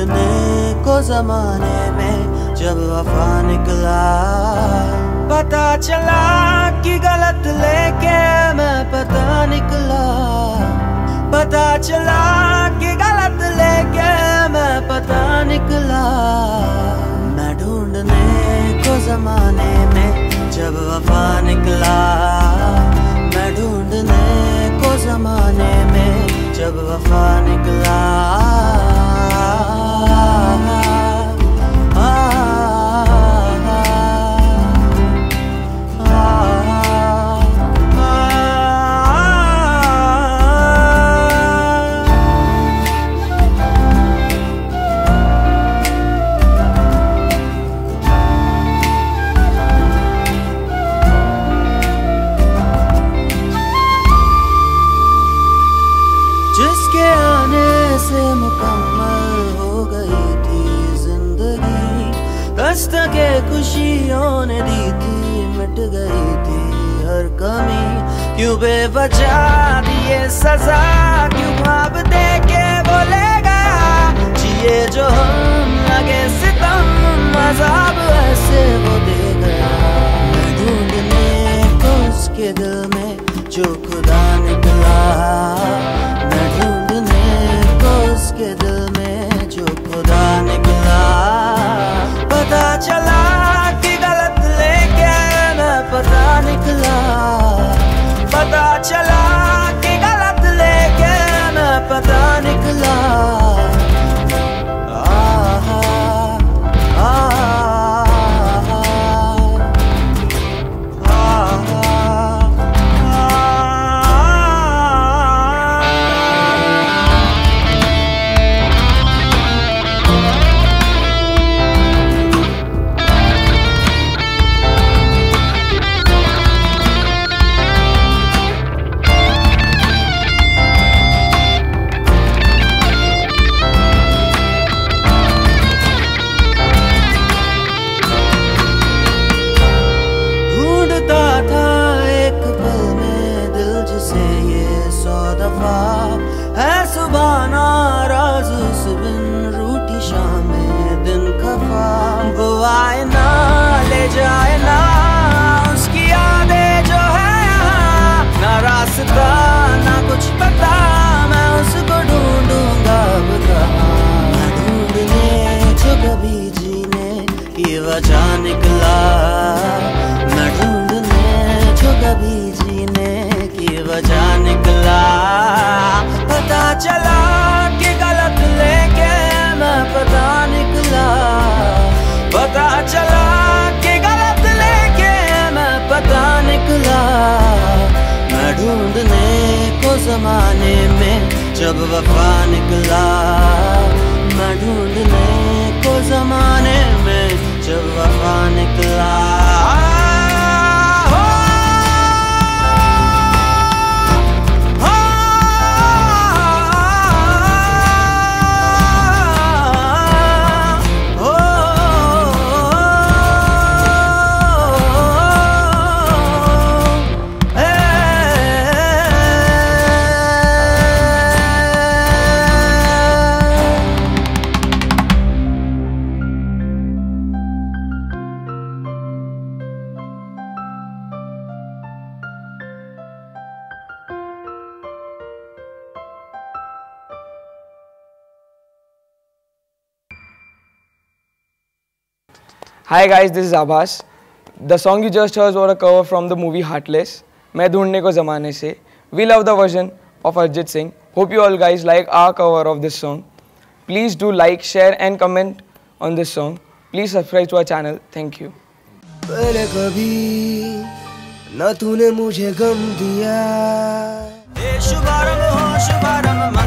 ढूंढने को जमाने में जब वफा निकला, पता चला कि गलत लेके मैं पता निकला, पता चला कि गलत लेके मैं पता निकला। मैं ढूंढने को जमाने में जब वफा निकला, मैं ढूंढने को जमाने में जब वफा निकला। जिसके आने से मुकम्मल हो गई थी जिंदगी, दस्तके खुशियों ने दी थी, मिट गई थी हर कमी। क्यों बेवजह दिए सजा, क्यों ख्वाब दे के बोले गया, जिए जो हम लगे सितम, अज़ाब ऐसे वो दे गया। मैं ढूंढने को उसके दिल में जो खुदा निकला, मैं ढूंढने को उसके दिल में जो खुदा निकला। पता चला कि गलत लेके मैं पता निकला, पता चला कि गलत लेके मैं पता निकला। है सुबह नाराज उस बिन रूठी शामें दिन खफा, वो आए ना ले जाए ना उसकी यादें जो है यहाँ, ना रास्ता ना कुछ पता, मैं उसको ढूंढूंगा अब कहाँ। मैं ढूंढने जो कभी जीने की वजह निकला, मैं ढूंढने जो कभी जीने की वजह निकला। पता चला कि गलत लेके मैं पता निकला, पता चला कि गलत लेके मैं पता निकला। मैं ढूंढने को जमाने में जब वफा निकला, मैं ढूंढने को जमाने में जब वफा निकला। Hi guys, this is Abbas. The song you just heard was a cover from the movie Heartless. मैं ढूंढने को ज़माने से. We love the version of Arjit Singh. Hope you all guys like our cover of this song. Please do like, share and comment on this song. Please subscribe to our channel. Thank you. पहले कभी न तूने मुझे गम दिया, शुभारंभ हो शुभारंभ।